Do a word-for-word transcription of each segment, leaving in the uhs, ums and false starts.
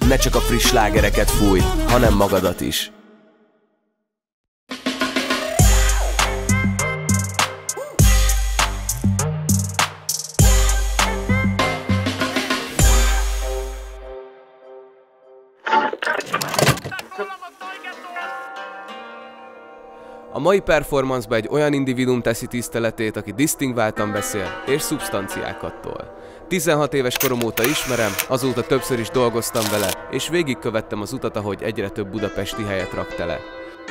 ne csak a friss slágereket fújj, hanem magadat is. A mai performance-ba egy olyan individuum teszi tiszteletét, aki disztingváltan beszél és szubstanciákat tol. tizenhat éves korom óta ismerem, azóta többször is dolgoztam vele, és végigkövettem az utat, ahogy egyre több budapesti helyet rak tele.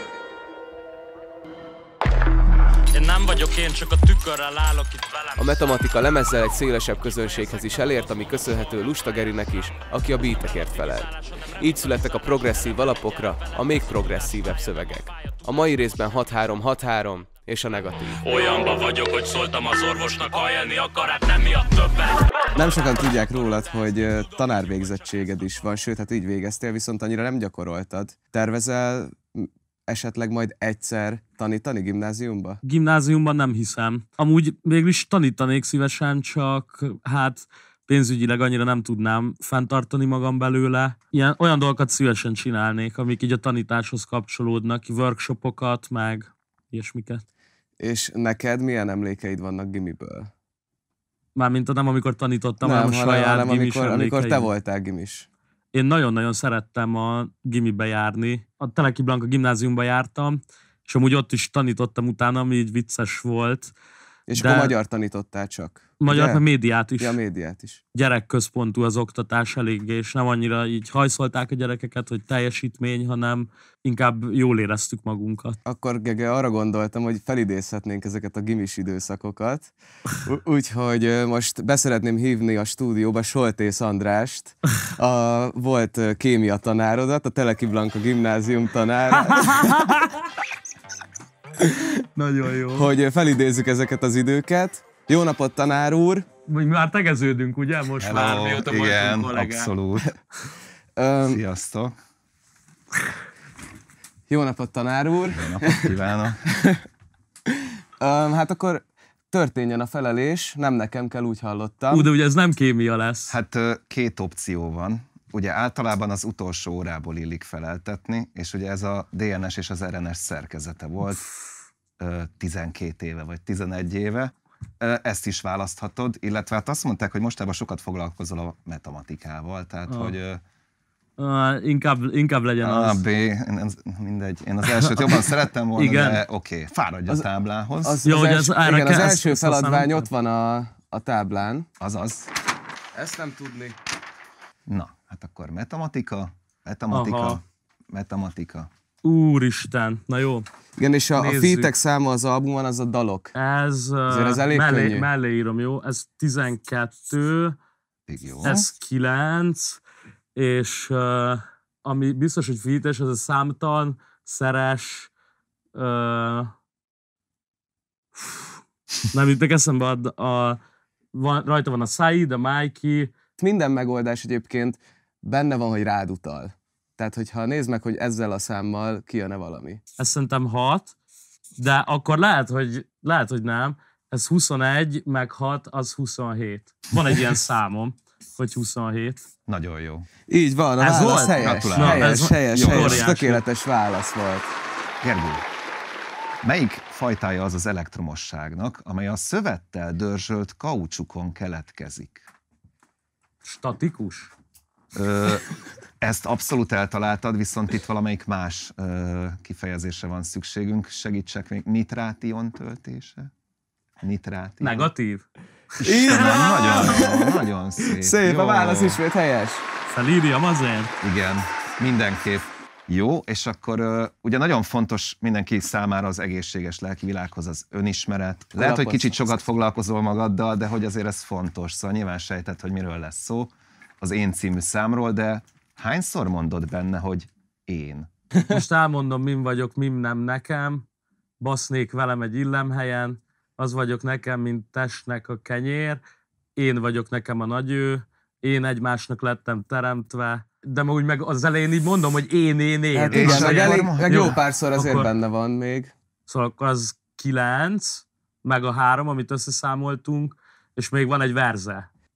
Én nem vagyok én, csak a tükörrel állok itt velem. A Metamatika lemezzel egy szélesebb közönséghez is elért, ami köszönhető Lusta Gerinek is, aki a beatekért felelt. Így születtek a progresszív alapokra a még progresszívebb szövegek. A mai részben hat három hat három és a negatív. Olyanba vagyok, hogy szóltam az orvosnak, ha élni akar, hát nem miatt többet. Nem sokan tudják rólad, hogy tanárvégzettséged is van, sőt, hát így végeztél, viszont annyira nem gyakoroltad. Tervezel esetleg majd egyszer tanítani gimnáziumba? Gimnáziumban nem hiszem. Amúgy végülis tanítanék szívesen, csak hát pénzügyileg annyira nem tudnám fenntartani magam belőle. Ilyen, olyan dolgokat szívesen csinálnék, amik így a tanításhoz kapcsolódnak, workshopokat, meg ilyesmiket. És neked milyen emlékeid vannak gimiből? Mármint nem amikor tanítottam, nem, hanem a saját hanem gimis amikor, amikor te emlékeim. voltál gimis. Én nagyon-nagyon szerettem a gimibe járni. A Teleki Blanka gimnáziumba jártam, és amúgy ott is tanítottam utána, ami így vicces volt. És de akkor magyar tanítottál csak? Magyar, a médiát is. Ja, médiát is. Gyerekközpontú az oktatás eléggé, és nem annyira így hajszolták a gyerekeket, hogy teljesítmény, hanem inkább jól éreztük magunkat. Akkor Gege, arra gondoltam, hogy felidézhetnénk ezeket a gimis időszakokat. Úgyhogy most beszeretném hívni a stúdióba Soltész Andrást, a volt kémia tanárodat, a Teleki Blanka gimnázium tanárát. Nagyon jó. Hogy felidézzük ezeket az időket. Jó napot, tanár úr! Mi már tegeződünk, ugye? Most Hello, már mióta igen, kollégák. abszolút. Um, Sziasztok! Jó napot, tanár úr! Jó napot kívánok! um, hát akkor történjen a felelés, nem nekem kell, úgy hallottam. Ú, de ugye ez nem kémia lesz. Hát két opció van. Ugye általában az utolsó órából illik feleltetni, és ugye ez a dé en es és az er en es szerkezete volt tizenkét éve vagy tizenegy éve. Ezt is választhatod, illetve hát azt mondták, hogy mostában sokat foglalkozol a matematikával, tehát ah. hogy... Uh, inkább, inkább legyen A, az. B, én, mindegy. Én az elsőt jobban szerettem volna, igen. de oké, okay. Fáradj az, a táblához. Az, Jó, az, az, els, az, igen, az első ezt, feladvány ezt ott van a, a táblán. Azaz. Ezt nem tudni. Na, hát akkor matematika, matematika, Aha. matematika. Úristen, na jó. Igen, és a, a Nézzük. featek száma az albumon, az a dalok. Ez, ez elég mellé, könnyű. mellé írom, jó? Ez tizenkettő, Jó. ez kilenc, és uh, ami biztos, hogy feates, ez a számtalan, szeres, uh, nem jutok eszembe, a, a, van, rajta van a Said, a Mikey. Minden megoldás egyébként benne van, hogy rád utal. Tehát, hogyha nézd meg, hogy ezzel a számmal kijön-e valami. Ez szerintem hat, de akkor lehet, hogy, lehet, hogy nem. Ez huszonegy, meg hat, az huszonhét. Van egy ilyen számom, hogy huszonhét. Nagyon jó. Így van, a ez válasz volt? helyes. Gratulálok. Helyes, ez helyes, jó, helyes, óriási. tökéletes válasz volt. Gergő, melyik fajtája az az elektromosságnak, amely a szövettel dörzsölt kaucsukon keletkezik? Statikus? Ö, ezt abszolút eltaláltad, viszont itt valamelyik más ö, kifejezésre van szükségünk. Segítsek még. Nitrátion töltése? Nitrátion. Negatív? Istenem, nagyon jó, nagyon szép. Szép, jó. a válasz ismét helyes. Felírjam azért? Igen, mindenképp. Jó, és akkor uh, ugye nagyon fontos mindenki számára az egészséges lelki világhoz az önismeret. Lehet, hogy kicsit sokat foglalkozol magaddal, de hogy azért ez fontos. Szóval nyilván sejtett, hogy miről lesz szó az Én című számról, de hányszor mondod benne, hogy én? Most elmondom, min vagyok, mim nem nekem. Basznék velem egy illemhelyen. Az vagyok nekem, mint testnek a kenyér. Én vagyok nekem a nagyő. Én egymásnak lettem teremtve. De úgy meg az elején így mondom, hogy én, én, én. Hát És igen, meg, akkor elég, ma- meg jó, jó párszor azért akkor- benne van még. Szóval akkor az kilenc, meg a három, amit összeszámoltunk, és még van egy verze.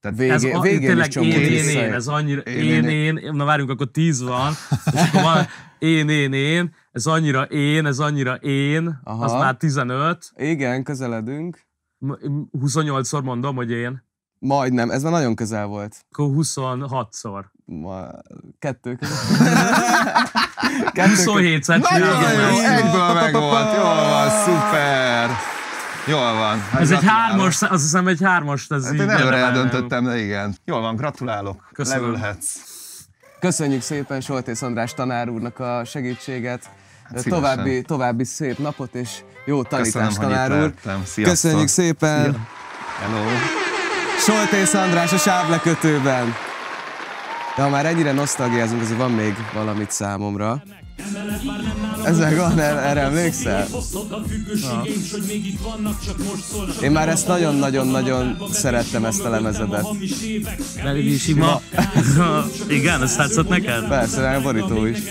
Tehát Végé, ez a, végén tényleg is csomó én, én, visszaér. én, ez annyira, Én, én, én, én, na várjunk, akkor tíz van, és akkor van én, én, én, ez annyira én, ez annyira én, Aha. az már tizenöt, Igen, közeledünk. huszonnyolcszor mondom, hogy én, Majdnem, ez már nagyon közel volt. akkor huszonhatszor. Ma... Kettő között. Kettő huszonhétszer Nagyon jó, csinálom. egyből megvolt, jól van, szuper. Jól van. Hát Ez egy gratulálok. hármas, azt hiszem egy hármas, ez Hát így én előre érdemelne. eldöntöttem, de igen. Jól van, gratulálok. Köszönöm. Leülhetsz. Köszönjük szépen Soltész András tanár úrnak a segítséget. szívesen. További, további szép napot és jó tanítást, Köszönöm, hogy tanár itt úr. lehettem. Sziasztok. Köszönjük szépen. Szia. Hello. Soltész András a sávlekötőben. De ha már ennyire nosztalgiázunk, azért van még valamit számomra. Ezzel van, erre emlékszel? Én már ezt nagyon-nagyon-nagyon szerettem, ezt a lemezedet. Elég sima. Igen, ezt tetszett neked? Persze, a borító is.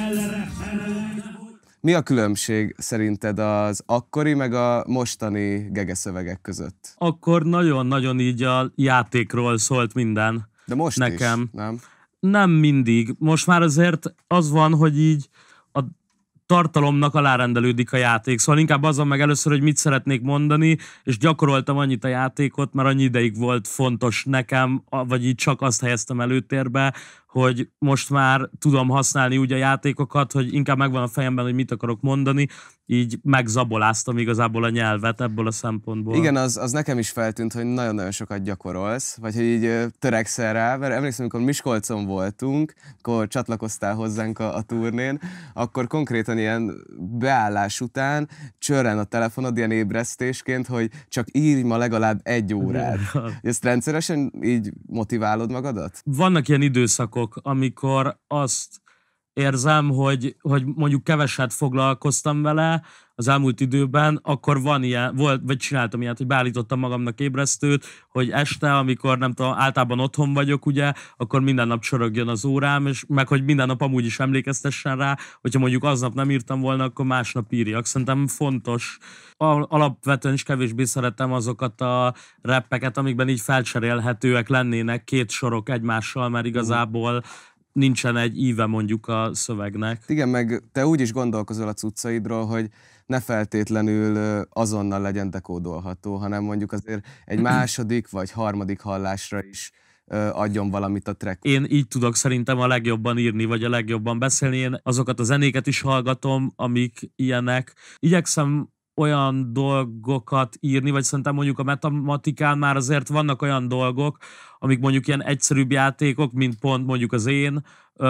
Mi a különbség szerinted az akkori meg a mostani gegeszövegek között? Akkor nagyon-nagyon így a játékról szólt minden. De most Nekem. is, nem? Nem mindig. Most már azért az van, hogy így a tartalomnak alárendelődik a játék. Szóval inkább azon meg először, hogy mit szeretnék mondani, és gyakoroltam annyit a játékot, mert annyi ideig volt fontos nekem, vagy így csak azt helyeztem előtérbe, hogy most már tudom használni úgy a játékokat, hogy inkább megvan a fejemben, hogy mit akarok mondani, így megzaboláztam igazából a nyelvet ebből a szempontból. Igen, az, az nekem is feltűnt, hogy nagyon-nagyon sokat gyakorolsz, vagy hogy így ö, törekszel rá, mert emlékszem, amikor Miskolcon voltunk, akkor csatlakoztál hozzánk a, a turnén, akkor konkrétan ilyen beállás után csörren a telefonod ilyen ébresztésként, hogy csak írj ma legalább egy órát. Ezt rendszeresen így motiválod magadat? Vannak ilyen időszakok, amikor azt érzem, hogy, hogy mondjuk keveset foglalkoztam vele az elmúlt időben, akkor van ilyen, volt, vagy csináltam ilyet, hogy beállítottam magamnak ébresztőt, hogy este, amikor nem tudom, általában otthon vagyok, ugye, akkor minden nap csorogjon az órám, és meg hogy minden nap amúgy is emlékeztessen rá, hogyha mondjuk aznap nem írtam volna, akkor másnap írjak. Szerintem fontos. Alapvetően is kevésbé szeretem azokat a rappeket, amikben így felcserélhetőek lennének két sorok egymással, mert igazából nincsen egy íve mondjuk a szövegnek. Igen, meg te úgy is gondolkozol a cuccaidról, hogy ne feltétlenül ö, azonnal legyen dekódolható, hanem mondjuk azért egy második vagy harmadik hallásra is ö, adjon valamit a track. Én így tudok szerintem a legjobban írni, vagy a legjobban beszélni. Én azokat a zenéket is hallgatom, amik ilyenek. Igyekszem olyan dolgokat írni, vagy szerintem mondjuk a matematikán már azért vannak olyan dolgok, amik mondjuk ilyen egyszerűbb játékok, mint pont mondjuk az én,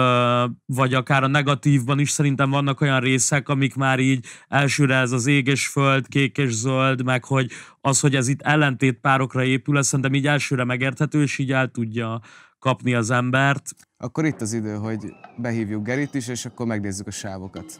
vagy akár a negatívban is szerintem vannak olyan részek, amik már így elsőre ez az ég és föld, kék és zöld, meg hogy az, hogy ez itt ellentétpárokra épül, ez szerintem így elsőre megérthető, és így el tudja kapni az embert. Akkor itt az idő, hogy behívjuk Gerit is, és akkor megnézzük a sávokat.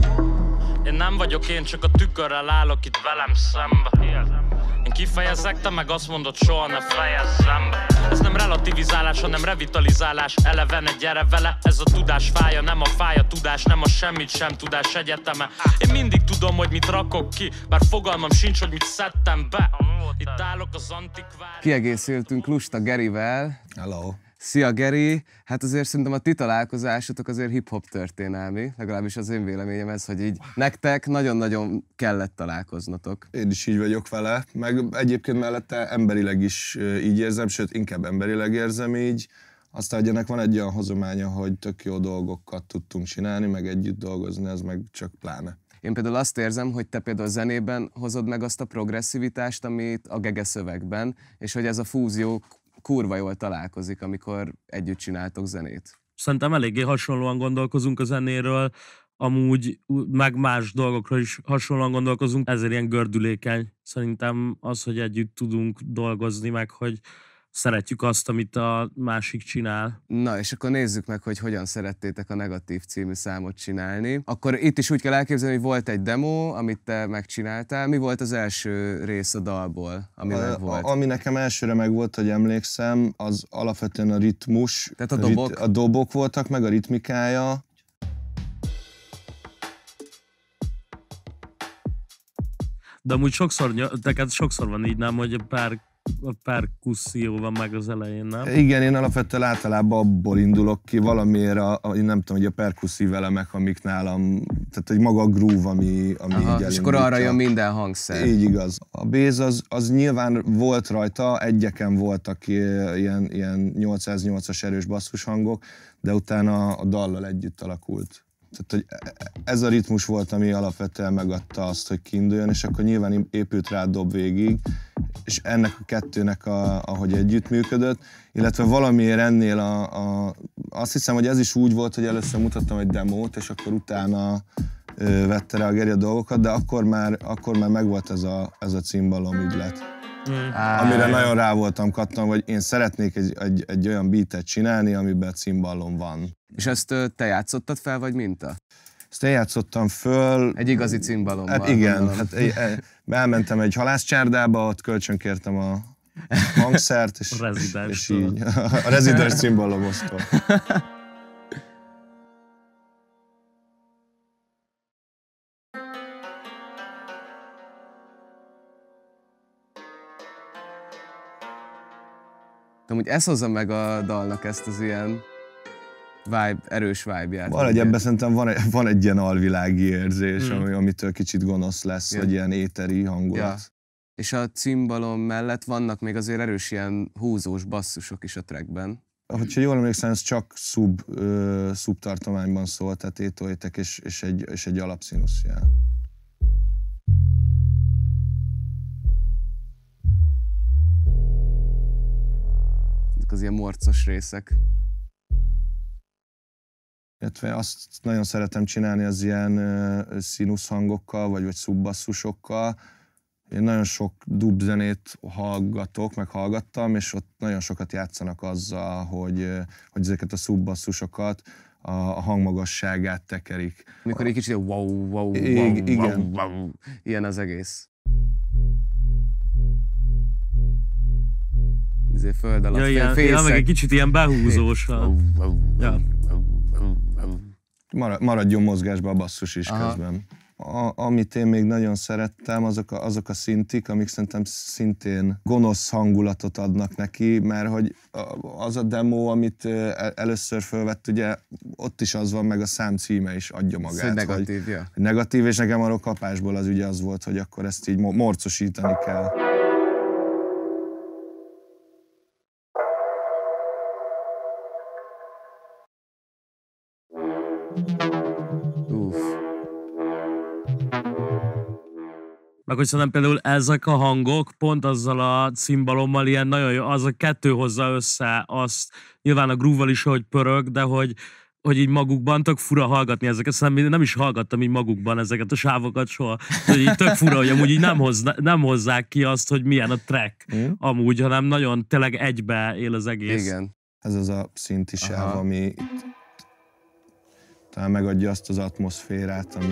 Én nem vagyok én, csak a tükörrel állok itt velem szembe. Én kifejezek, te meg azt mondod, soha ne fejezzem be. Ez nem relativizálás, hanem revitalizálás. Elevene, gyere vele, ez a tudás fája. Nem a fáj a tudás, nem a semmit sem tudás egyeteme. Én mindig tudom, hogy mit rakok ki, bár fogalmam sincs, hogy mit szedtem be. Itt állok az antikvár. Kiegészültünk Lusta Gerivel. Hello. Szia Geri! Hát azért szerintem a ti találkozásotok azért hip-hop történelmi, legalábbis az én véleményem ez, hogy így nektek nagyon-nagyon kellett találkoznatok. Én is így vagyok vele, meg egyébként mellette emberileg is így érzem, sőt inkább emberileg érzem így. Aztán hogy ennek van egy olyan hozománya, hogy tök jó dolgokat tudtunk csinálni, meg együtt dolgozni, ez meg csak pláne. Én például azt érzem, hogy te például zenében hozod meg azt a progresszivitást, amit a gegeszövegben, és hogy ez a fúzió kurva jól találkozik, amikor együtt csináltok zenét. Szerintem eléggé hasonlóan gondolkozunk a zenéről, amúgy meg más dolgokról is hasonlóan gondolkozunk, ezért ilyen gördülékeny. Szerintem az, hogy együtt tudunk dolgozni, meg hogy szeretjük azt, amit a másik csinál. Na, és akkor nézzük meg, hogy hogyan szerettétek a Negatív című számot csinálni. Akkor itt is úgy kell elképzelni, hogy volt egy demo, amit te megcsináltál. Mi volt az első rész a dalból, ami A, meg volt? a, ami nekem elsőre meg volt, hogy emlékszem, az alapvetően a ritmus. Tehát a dobok? Rit, a dobok voltak, meg a ritmikája. De amúgy sokszor, neked sokszor van így, nem, hogy pár a perkusszió van meg az elején, nem? Igen, én alapvetően általában abból indulok ki, valamiért a, a, én nem tudom, hogy a perkusszív elemek, amik nálam, tehát hogy maga a groove, ami, ami Aha, így és akkor arra jön minden hangszer. Így igaz. A bass az, az nyilván volt rajta, egyeken voltak ilyen, ilyen nyolcszáznyolcas erős basszushangok, de utána a dallal együtt alakult. Tehát, hogy ez a ritmus volt, ami alapvetően megadta azt, hogy kiinduljon, és akkor nyilván épült rá a dob végig, és ennek a kettőnek, a, ahogy együttműködött, illetve valamiért ennél a, a, azt hiszem, hogy ez is úgy volt, hogy először mutattam egy demót, és akkor utána ö, vette rá a Geri a dolgokat, de akkor már, akkor már megvolt ez a, ez a cimbalom ügylet. Mm. Amire nagyon rá voltam kattam, hogy én szeretnék egy, egy, egy olyan beatet csinálni, amiben cimballom van. És ezt te játszottad fel, vagy minta? Ezt én játszottam föl. Egy igazi cimbalommal. Hát igen, hát elmentem egy halászcsárdába, ott kölcsönkértem a hangszert, és, és így a rezidens cimbalomoztól. Amúgy ez hozza meg a dalnak ezt az ilyen vibe, erős vibe-ját. Valahogy ebben szerintem van egy, van egy ilyen alvilági érzés, mm. ami, amitől kicsit gonosz lesz, yeah. vagy ilyen éteri hangulat. Ja. És a cimbalom mellett vannak még azért erős ilyen húzós basszusok is a trackben. Hogyha jól emlékszem, ez csak szub, ö, szubtartományban szól, tehát étoljetek és, és egy, és egy alapszínuszjel. Az ilyen morcos részek. Illetve azt nagyon szeretem csinálni az ilyen uh, színusz hangokkal, vagy, vagy szubbasszusokkal. Én nagyon sok dub zenét hallgatok, meg hallgattam, és ott nagyon sokat játszanak azzal, hogy, uh, hogy ezeket a szubbasszusokat a, a hangmagasságát tekerik. Mikor egy kicsit wow, wow, wow, I- igen. wow, wow, ilyen az egész. Ezért föld alatt ja, ilyen, ja, meg egy kicsit ilyen behúzós. Ja. Maradjon mozgásba a basszus is Aha. közben. A, amit én még nagyon szerettem, azok a, azok a szintik, amik szerintem szintén gonosz hangulatot adnak neki, mert hogy az a demo, amit először fölvett, ugye ott is az van, meg a szám címe is adja magát. Szóval negatív, hogy, ja. Negatív, és nekem arról kapásból az ugye az volt, hogy akkor ezt így morcosítani kell. Meg hogy szerintem például ezek a hangok pont azzal a cimbalommal ilyen nagyon jó, az a kettő hozza össze azt, nyilván a groove-val is, hogy pörög, de hogy, hogy így magukban tök fura hallgatni ezeket, szerintem nem is hallgattam így magukban ezeket a sávokat soha, hogy így tök fura, hogy amúgy így nem, hozna, nem hozzák ki azt, hogy milyen a track mm. amúgy, hanem nagyon tényleg egybe él az egész. Igen. Ez az a szinti sáv, ami itt talán megadja azt az atmoszférát, ami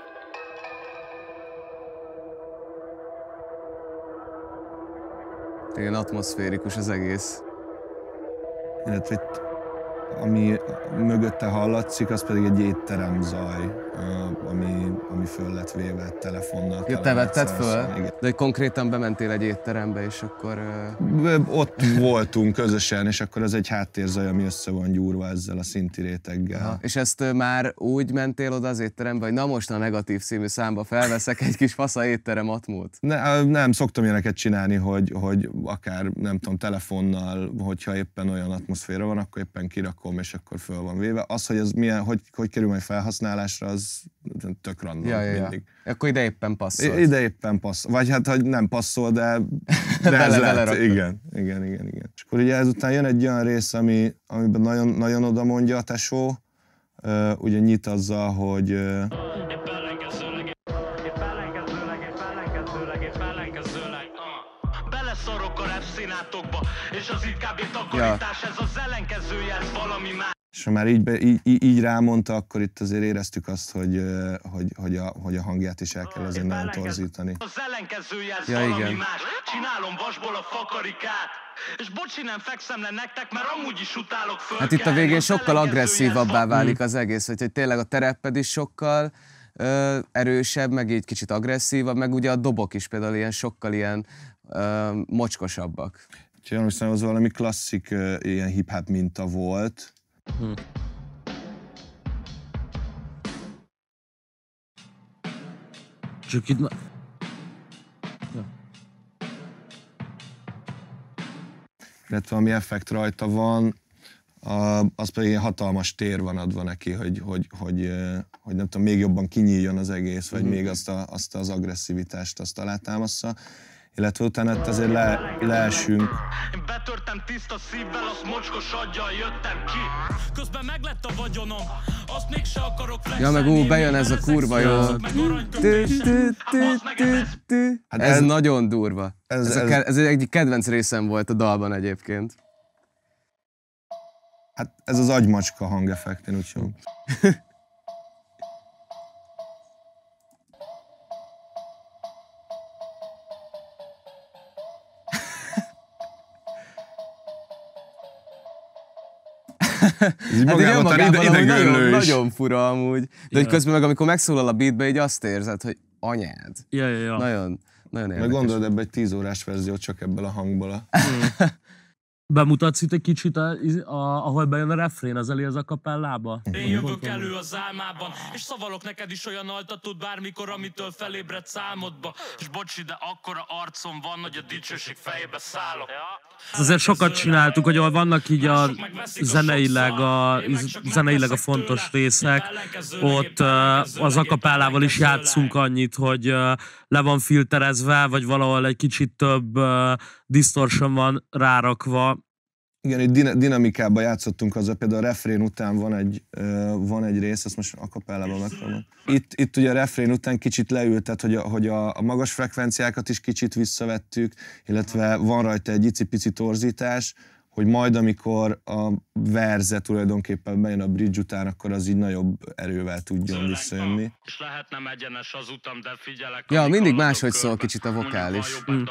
ilyen atmoszférikus az egész. Illetve itt, ami mögötte hallatszik, az pedig egy étterem zaj, ami, ami föl lett véve telefonnal. Ja, te vetted föl? Igen. De hogy konkrétan bementél egy étterembe, és akkor... Uh... Ott voltunk közösen, és akkor az egy háttérzaj, ami össze van gyúrva ezzel a szinti réteggel. Aha. És ezt már úgy mentél oda az étterembe, hogy na most a negatív című számba felveszek egy kis fasza étterem atmót? Ne, nem, szoktam ilyeneket csinálni, hogy, hogy akár, nem tudom, telefonnal, hogyha éppen olyan atmoszféra van, akkor éppen kirakom, és akkor föl van véve. Az, hogy ez milyen, hogy, hogy kerül majd felhasználásra, az tök random ja, ja, mindig. Ja. Akkor ide éppen passzol. Ide éppen passzol. Vagy hát, hogy nem passzol, de, de ez lehet. Igen, igen, igen, igen. És akkor ugye ezután jön egy olyan rész, ami, amiben nagyon, nagyon oda mondja a tesó, uh, ugye nyit azzal, hogy uh, beleszorok a repszínátokba, és az itt kb. Takarítás, ez az ellenkezője, ez valami más. És ha már így, be, így, így rámondta, akkor itt azért éreztük azt, hogy, hogy, hogy, a, hogy a hangját is el kell azért nagyon torzítani. Az ellenkezője, ez ja, valami igen. más. Csinálom vasból a fakarikát, és bocsi, nem fekszem le nektek, mert amúgy is utálok föl. Hát itt a végén sokkal agresszívabbá válik az egész, hogy, hogy tényleg a terepped is sokkal ö, erősebb, meg így kicsit agresszívabb, meg ugye a dobok is például ilyen sokkal ilyen ö, mocskosabbak. Úgyhogy hiszem, az valami klasszik uh, ilyen hip-hop minta volt. Hm. Csak itt... Ja. Illetve valami effekt rajta van, a, az pedig ilyen hatalmas tér van adva neki, hogy, hogy, hogy, hogy nem tudom, még jobban kinyíljon az egész, vagy mm. még azt, a, azt az agresszivitást azt alátámassza. Illetve utána azért le, leesünk. Én betörtem tiszta szívvel, azt mocskos aggyal jöttem ki. Közben meglett a vagyonom, azt mégse akarok flexelni. Ja, meg ú, bejön ez a kurva jó. Hát ez nagyon durva. Ez, ez, ez, ez egy kedvenc részem volt a dalban egyébként. Hát ez az agymacska hangeffekt, én úgy sem. Hát igen, magában, ide, nagyon, nagyon fura amúgy. De yeah. hogy közben meg amikor megszólal a beatbe, így azt érzed, hogy anyád. Ja, ja, ja. Nagyon, nagyon érdekes. Meg gondolod ebbe egy tíz órás verziót csak ebből a hangból. Bemutatsz itt egy kicsit, a, a, ahol bejön a refrén, az elé az a kapellába? Én jövök elő az álmában, és szavalok neked is olyan altatót bármikor, amitől felébred számodba. És bocsi, de akkora arcom van, hogy a dicsőség fejébe szállok. Azért sokat csináltuk, hogy ahol vannak így a zeneileg a, zeneileg a fontos részek, ott az akapellával is játszunk annyit, hogy le van filterezve, vagy valahol egy kicsit több distortion van rárakva. Igen, egy din- dinamikában játszottunk azzal, például a refrén után van egy, uh, van egy rész, azt most akapellában megpróbálom. Itt, itt ugye a refrén után kicsit leültet, hogy, a, hogy a, a magas frekvenciákat is kicsit visszavettük, illetve van rajta egy icipici torzítás, hogy majd amikor a verze tulajdonképpen bejön a bridge után, akkor az így nagyobb erővel tudjon visszajönni. És lehet nem egyenes az utam, de figyelek. Ja, mindig máshogy szól kicsit a vokális. Mm.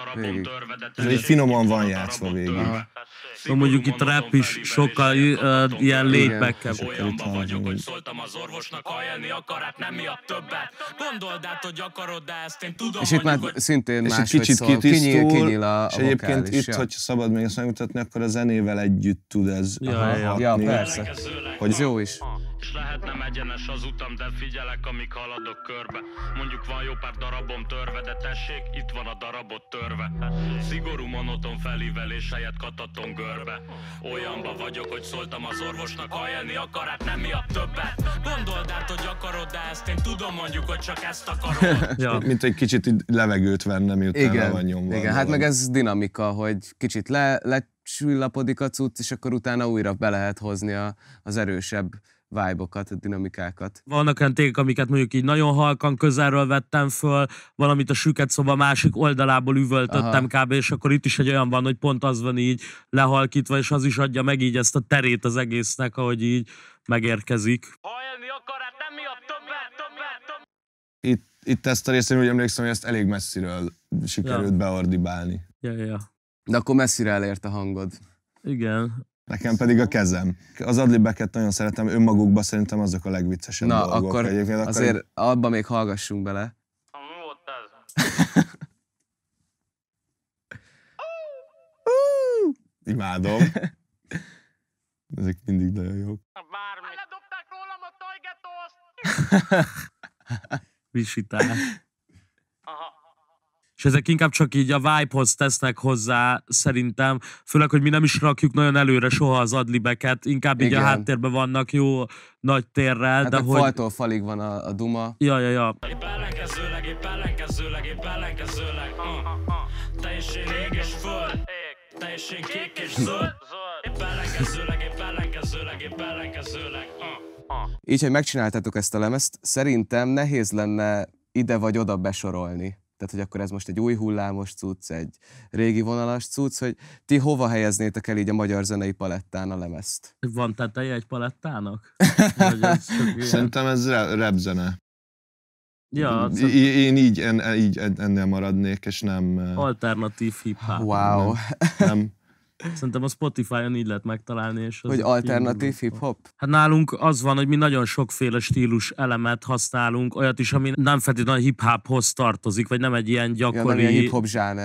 És egy finoman van játszva végig. So, mondjuk itt rap is sokkal uh, ilyen laid-back-ebb. Olyanban vagyok, hogy szóltam az orvosnak, ha élni akar, hát nem miatt többet. Gondold át, hogy akarod, de ezt én tudom. És itt már hogy... szintén és máshogy kicsit szól. Kinyíl, kinyíl a, a és egyébként vokális, itt, ja. hogyha szabad még ezt megmutatni, akkor a zenével együtt tud ez ja, hatni. Ja, persze. Hogy ez jó is. És lehet nem egyenes az utam, de figyelek, amíg haladok körbe. Mondjuk van jó pár darabom törve, de tessék, itt van a darabot törve. Szigorú monoton felívelés helyett kataton görbe. Olyanba vagyok, hogy szóltam az orvosnak, ha élni akar, hát nem miatt többet. Gondold át, hogy akarod, de ezt én tudom, mondjuk, hogy csak ezt akarod. Ja. Mint egy kicsit levegőt venne, miután le van nyomva. Igen, hát meg ez dinamika, hogy kicsit le, lecsüllapodik a cucc, és akkor utána újra be lehet hozni a, az erősebb vibe-okat, a dinamikákat. Vannak olyan tékek, amiket mondjuk így nagyon halkan közelről vettem föl, valamit a süket szoba másik oldalából üvöltöttem Aha. kb. És akkor itt is egy olyan van, hogy pont az van így lehalkítva, és az is adja meg így ezt a terét az egésznek, ahogy így megérkezik. Ha élni akar, hát nem miatt többet, többet, többet. Itt, itt ezt a részén úgy emlékszem, hogy ezt elég messziről sikerült ja. beordibálni. Ja, ja. De akkor messzire elért a hangod. Igen. Nekem pedig a kezem. Az adlibeket nagyon szeretem, önmagukban szerintem azok a legviccesebb Na, dolgok. akkor egyébként. azért akkor... abban még hallgassunk bele. Mi volt ez? Imádom. Ezek mindig nagyon jók. Bármi. Ledobták rólam a tajgetózt! Visítál. És ezek inkább csak így a vibe-hoz tesznek hozzá, szerintem. Főleg, hogy mi nem is rakjuk nagyon előre soha az adlibeket, inkább így Igen. a háttérben vannak jó nagy térrel. Hát de hogy... faltól falig van a, a duma. Ja, ja, ja. Épp ellenkezőleg, épp ellenkezőleg, épp ellenkezőleg. Te és én ég és föld, te és én kék és zöld. Épp ellenkezőleg, épp ellenkezőleg, épp ellenkezőleg. Így, hogy megcsináltátok ezt a lemezt, szerintem nehéz lenne ide vagy oda besorolni. Tehát, hogy akkor ez most egy új hullámos cucc, egy régi vonalas cucc, hogy ti hova helyeznétek el így a magyar zenei palettán a lemezt? Van teteje egy palettának? Szerintem ez rap zene. Ja, I- én így, en, így ennél maradnék, és nem... Alternatív hip-hop. Wow. Nem. nem. Szerintem a Spotify-on így lehet megtalálni. És hogy alternatív hip-hop? Hát nálunk az van, hogy mi nagyon sokféle stílus elemet használunk, olyat is, ami nem feltétlenül hip-hophoz tartozik, vagy nem egy ilyen gyakori... Ja, nem ilyen hip-hop zsáner.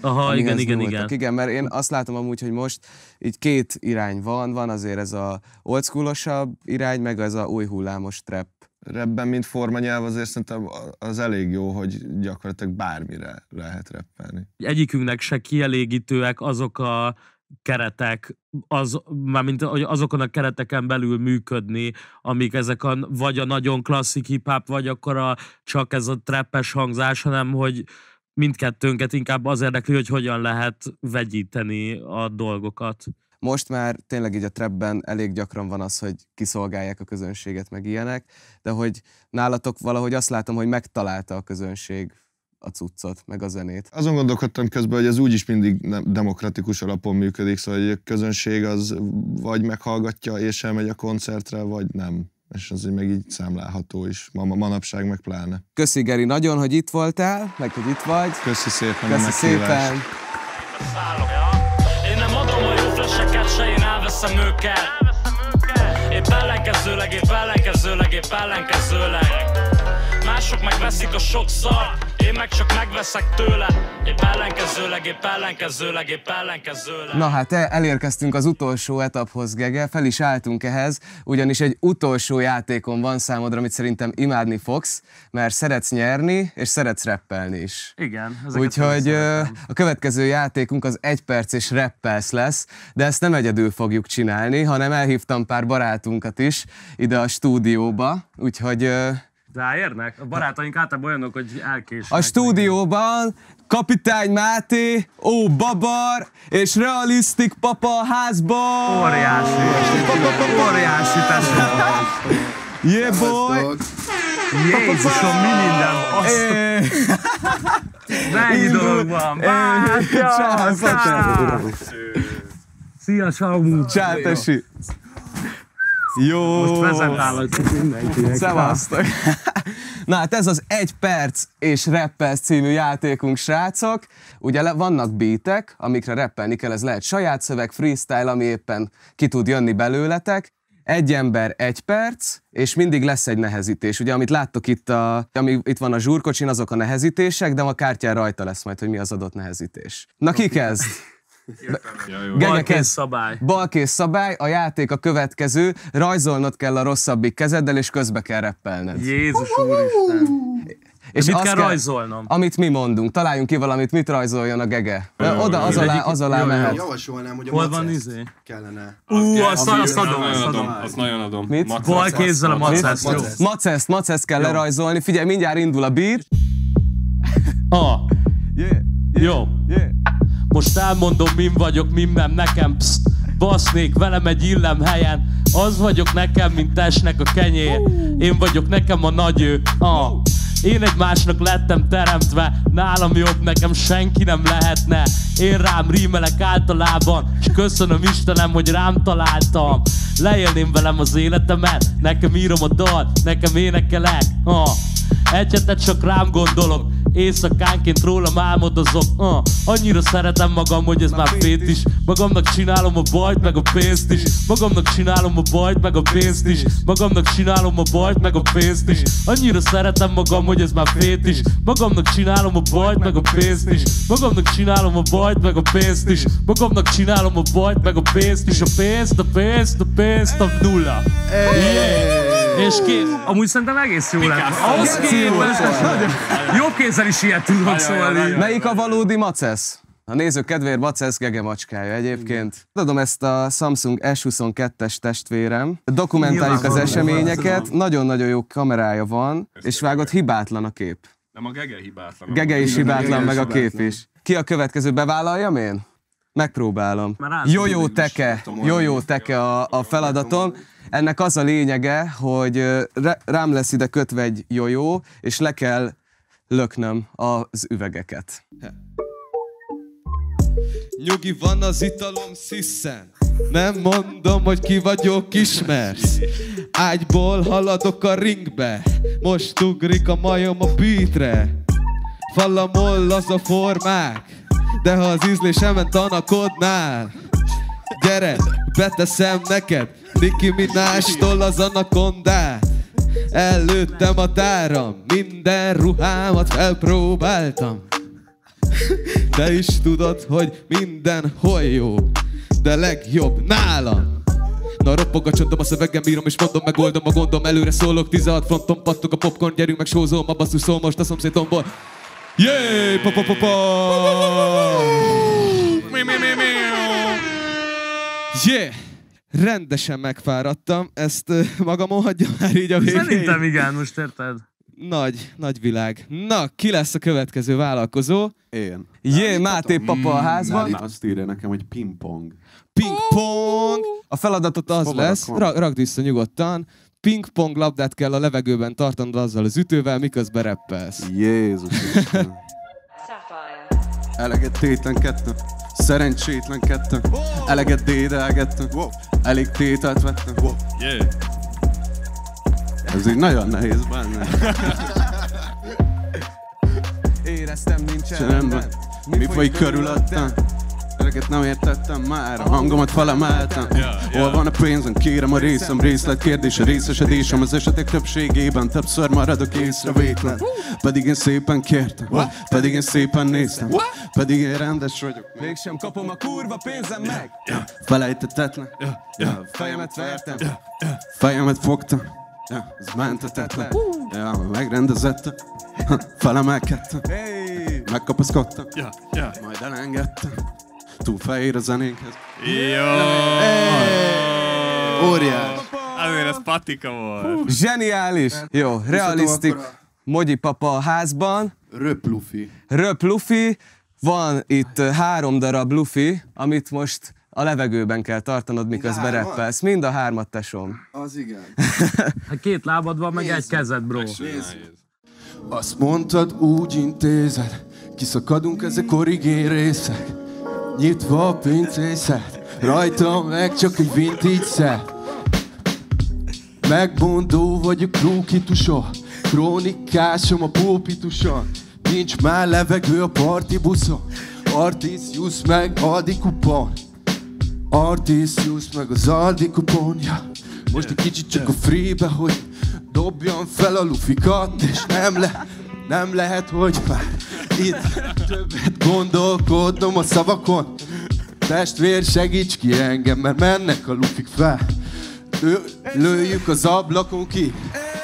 Aha, igen, igen, igen. Igen, mert én azt látom amúgy, hogy most így két irány van, van azért ez a old schoolosabb irány, meg ez a új hullámos trap. Rapben, mint formanyelv azért szerintem az elég jó, hogy gyakorlatilag bármire lehet rappelni. Egyikünknek se kielégítőek azok a keretek, az, mármint azokon a kereteken belül működni, amik ezek a, vagy a nagyon klasszik hip-hop, vagy akkor a, csak ez a trappes hangzás, hanem hogy mindkettőnket inkább az érdekli, hogy hogyan lehet vegyíteni a dolgokat. Most már tényleg így a trapben elég gyakran van az, hogy kiszolgálják a közönséget, meg ilyenek, de hogy nálatok valahogy azt látom, hogy megtalálta a közönség a cuccot, meg a zenét. Azon gondolkodtam közben, hogy ez úgyis mindig demokratikus alapon működik, szóval hogy a közönség az vagy meghallgatja és elmegy a koncertre, vagy nem. És az meg így számlálható is, ma, manapság meg pláne. Köszi Geri nagyon, hogy itt voltál, meg hogy itt vagy. Köszi szépen Köszi a meghívást. szépen. Én nem adom a jó flasheket, se én elveszem őket. Épp ellenkezőleg, épp ellenkezőleg, épp ellenkezőleg. Mások megveszik a sok szart, én meg csak megveszek tőle. Épp ellenkezőleg, épp ellenkezőleg, épp ellenkezőleg. Na hát elérkeztünk az utolsó etaphoz, Gege, fel is álltunk ehhez, ugyanis egy utolsó játékon van számodra, amit szerintem imádni fogsz, mert szeretsz nyerni, és szeretsz rappelni is. Igen. Úgyhogy a következő játékunk az egy perces rappelsz lesz, de ezt nem egyedül fogjuk csinálni, hanem elhívtam pár barátunkat is ide a stúdióba, úgyhogy... Ráérnek? A barátaink általában olyanok, hogy elkésnek. A stúdióban Kapitány Máté, Ó Babar és Realisztik Papa a házban! Óriási! Óriási tesó! Yeah boy! Jézusom, mi minden! Mennyi dolog van! Szia, Samu! Csá, tesi! Jó! Most prezentálok mindenkinek. Szevasztok! Na hát ez az egy perc és rappelsz című játékunk, srácok. Ugye vannak beatek, amikre rappelni kell, ez lehet saját szöveg, freestyle, ami éppen ki tud jönni belőletek. Egy ember, egy perc, és mindig lesz egy nehezítés. Ugye, amit láttok itt, a, ami itt van a zsúrkocsin, azok a nehezítések, de a kártyán rajta lesz majd, hogy mi az adott nehezítés. Na ki kezd? Balkész szabály. Balkész szabály, a játék a következő, rajzolnod kell a rosszabbik kezeddel, és közbe kell rappelned. Jézus úristen. És mit kell, kell rajzolnom? Amit mi mondunk. Találjunk ki valamit, mit rajzoljon a Gege. Jó, oda, az alá, az alá mehet. Javasolnám, hogy a hol van izé? Kellene. Ú, azt, azt adom, azt adom. Azt nagyon adom. Mit? Bal kézzel a maceszt. Maceszt, maceszt kell lerajzolni. Figyelj, mindjárt indul a beat. Ah. Yeah, yeah, Jó. Yeah. Most elmondom, min vagyok, min nem nekem, pszt. Basznék velem egy illem helyen. Az vagyok nekem, mint testnek a kenyér. Én vagyok nekem a nagy ő. Ah. Én egy másnak lettem teremtve, nálam jobb, nekem senki nem lehetne. Én rám rímelek általában, és köszönöm Istenem, hogy rám találtam. Leélném velem az életemet, nekem írom a dal, nekem énekelek. Ah. Egy hetet csak rám gondolok, éjszakánként rólam álmodozok. uh. Annyira szeretem magam, hogy ez már fét is. Magamnak csinálom a bajt, meg a pénzt is. Magamnak csinálom a bajt, meg a pénzt is. Magamnak csinálom a bajt, meg a pénzt is. Annyira szeretem magam, hogy ez már fét is. Magamnak csinálom a bajt, meg a pénzt is. Magamnak csinálom a bajt, meg a pénzt is. Magamnak csinálom a bajt, meg a pénzt is. A pénzt, a pénzt, a pénzt, a nulla. Yeah. És kész. Amúgy szerintem egész jó lett. Ahhoz képest jobb kézzel is ilyet tudok szólni. Melyik a valódi macesz? A nézők kedvéért macesz Gege macskája egyébként. Adom ezt a Samsung S huszonkettes testvérem. Dokumentáljuk az eseményeket. Nagyon-nagyon jó kamerája van, és vágott, hibátlan a kép. Nem a Gege hibátlan. Gege is hibátlan, meg a kép is. Ki a következő? Bevállaljam én? Megpróbálom. Jó-jó teke, jó-jó teke a, a feladatom. Ennek az a lényege, hogy rám lesz ide kötve egy jó-jó, és le kell löknöm az üvegeket. Nyugi van az italom sziszen, nem mondom, hogy ki vagyok, ismersz. Ágyból haladok a ringbe, most ugrik a majom a beatre. Fallamol az a formák, de ha az ízlésemen tanakodnál, gyere, beteszem neked Nicki Minaj-tól az anakondát. Előttem a táram, minden ruhámat felpróbáltam. Te is tudod, hogy mindenhol jó, de legjobb nálam. Na roppog a csondom, a szövegem bírom és mondom, megoldom a gondom. Előre szólok, tizenhat fronton pattog a popcorn. Gyerünk meg sózom, a basszus szól most a szomszédomból. Jéééé, pa pa pa pa. Yeah! Rendesen megfáradtam, ezt uh, magamon hagyjam már így a végén. Szerintem igen, most érted? Nagy, nagy világ. Na, ki lesz a következő vállalkozó? Én. Jé, Máté papa a házban. Náli azt írja nekem, hogy pingpong. Pingpong! A feladatot az Hova lesz, rakom? ra- rakd vissza nyugodtan. Pingpong labdát kell a levegőben tartanod azzal az ütővel, miközben reppelsz. Jézus Isten. Eleget tétlenkedtem, szerencsétlenkedtem, eleget dédelgettem, elég tételt vettem. Yeah. Ez így nagyon nehéz benne. Éreztem, nincsen Rendben. rendben. Mi folyik körülöttem? Eleget nem értettem már, a hangomat felemeltem. Hol van a pénzem, kérem a részem, részlet kérdés, a részesedésem az esetek többségében többször maradok észrevétlen. Pedig én szépen kértem, pedig én szépen néztem, pedig én rendes vagyok. Mégsem kapom a kurva pénzem meg. Felejtetetlen, Fejemet vertem. fejemet fogtam, ja, ez mentetetlen, ja, megrendezettem, felemelkedtem, Hey! megkapaszkodtam, Ja, ja. majd elengedtem, túl fehér a zenénkhez. Jó! Óriás! Azért ez patika volt. Zseniális! Jó, realisztik. Mogyi papa a házban. Röp Luffy. Röp Luffy. Van itt uh, három darab Luffy, amit most a levegőben kell tartanod, miközben reppelsz. Mind a hármat, tesom. Az igen. Hát két lábad van, meg egy kezed, bro. Azt mondtad, úgy intézed, kiszakadunk ezek origén részek. Nyitva a pincészet, rajtam meg csak egy vintage set. Megmondó vagyok krókituson, krónikásom a pulpituson. Nincs már levegő a partibuszon, Artisius meg Aldi kupon. Artisius meg az Aldi kuponja. Most egy kicsit csak a freebe, hogy dobjam fel a lufikat, és nem le, nem lehet, hogy már itt többet gondolkodnom a szavakon. Testvér, segíts ki engem, mert mennek a lufik fel. Lő, lőjük az ablakon ki.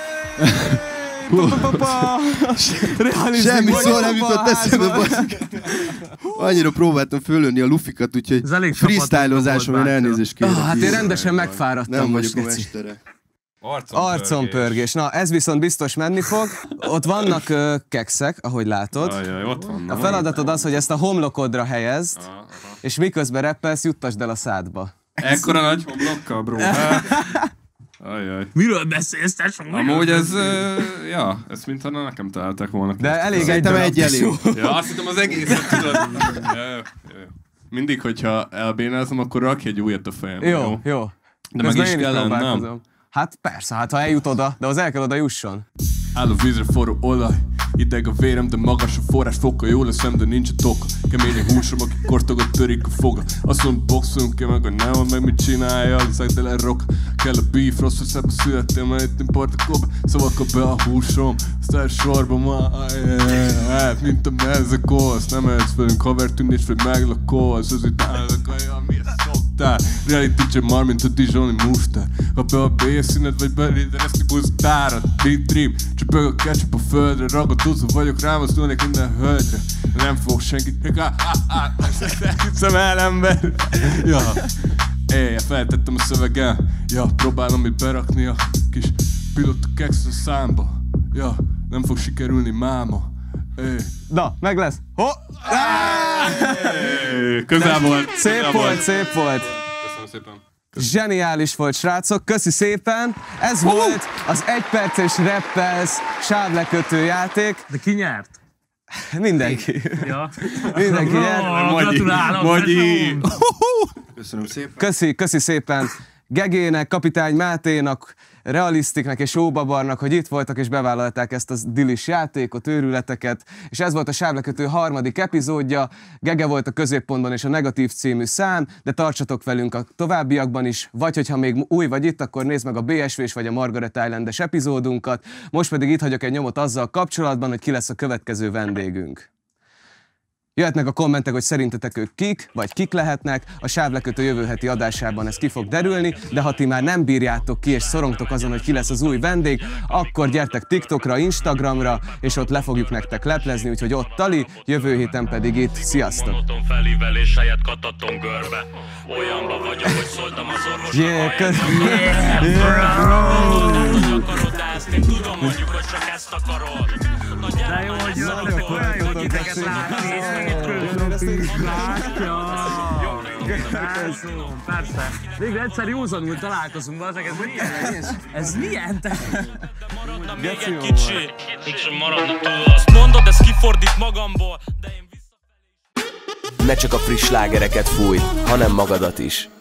Semmi szó nem jutott eszembe, baszik. Annyira próbáltam fölönni a lufikat, úgyhogy freestylozáson elnézést kérek. Ah, hát én rendesen megfáradtam Nem most, vagyok a geci. mestere. Arcompörgés. Na, ez viszont biztos menni fog. Ott vannak uh, kekszek, ahogy látod. Ajaj, ott van. A feladatod az, hogy ezt a homlokodra helyezd, és miközben reppelsz, juttasd el a szádba. Ekkora nagy homlokkal, bro. Ajaj. Miről beszélsz, tesó? Amúgy ez, uh, ja, ezt mintha nekem találták volna. De elég egy Szerintem darab. egy elég. Ja, azt hittem az egészet, tudod. Ja, ja, ja. Mindig, hogyha elbénázom, akkor rakj egy újat a fejembe. Jó, jó. De meg Közben is én kell lennem. próbálkozom. Hát persze, hát ha eljut oda, de az el kell oda jusson. Áll a vízre forró olaj, ideg a vérem, de magas a forrás foka. Jó leszem, de nincs a toka. Kemény a húsom, aki kortogot törik a foga. Azt mondom, boxolunk ki meg, hogy nem van meg mit csinálja. Liszek, de le rock. Kell a beef, rossz szebb születtem, mert itt import a koba. Szóval akkor be a húsom, aztán sorba ma. Hát, mint a mezekóz. Nem ehetsz velünk, haver tűnés, vagy meglakolsz. Az itt állok, olyan, miért szoktál. Reality check már, mint a Dijoni mustár. Ha be a B-színet, vagy beléd ereszti buztárat. Deep dream, csöpög a ketchup a földre. Ragadozó vagyok, rám az lőnek minden hölgyre. Nem fog senki, hiszem el, ember. Ja, éj, feltettem a szövegem. Ja, próbálom itt berakni a kis pilota keksz a számba. Ja, nem fog sikerülni máma. Éj. Na, meg lesz. Ho! Éj, közel volt. Szép közel volt, szép volt. Köszönöm szépen. Zseniális volt, srácok, köszi szépen. Ez volt az egyperces reppelsz sávlekötő játék. De ki nyert? Mindenki. Ja. Mindenki nyert. Oh, gratulálok, Magyi. Köszönöm szépen. Köszi, köszi szépen Gegének, Kapitány Máténak, Realisztiknek és Óbabarnak, hogy itt voltak és bevállalták ezt a dilis játékot, őrületeket, és ez volt a Sávlekötő harmadik epizódja. Gege volt a középpontban és a Negatív című szám, de tartsatok velünk a továbbiakban is, vagy hogyha még új vagy itt, akkor nézd meg a bé es vé-s vagy a Margaret Island-es epizódunkat. Most pedig itt hagyok egy nyomot azzal kapcsolatban, hogy ki lesz a következő vendégünk. Jöhetnek a kommentek, hogy szerintetek ők kik, vagy kik lehetnek, a Sávlekötő jövő heti adásában ez ki fog derülni, de ha ti már nem bírjátok ki és szorongtok azon, hogy ki lesz az új vendég, akkor gyertek TikTokra, Instagramra, és ott le fogjuk nektek leplezni, úgyhogy ott tali, jövő héten pedig itt. Sziasztok! Felívelés helyett katatom görbe. Olyanba vagyok, hogy szóltam az orvosnak. Yeah, yeah, bro! Akarod, de ezt én tudom, mondjuk, hogy csak ezt akarod. De jó, hogy jöttetek, olyan jó, hogy titeket látni. Persze. Végre egyszer józanul találkozunk, bazeg, ez milyen? Ez milyen? Maradna még egy kicsi, és maradna túl. Azt mondod, ez kifordít magamból, de én visszafelé... Ne csak a friss slágereket fújj, hanem magadat is.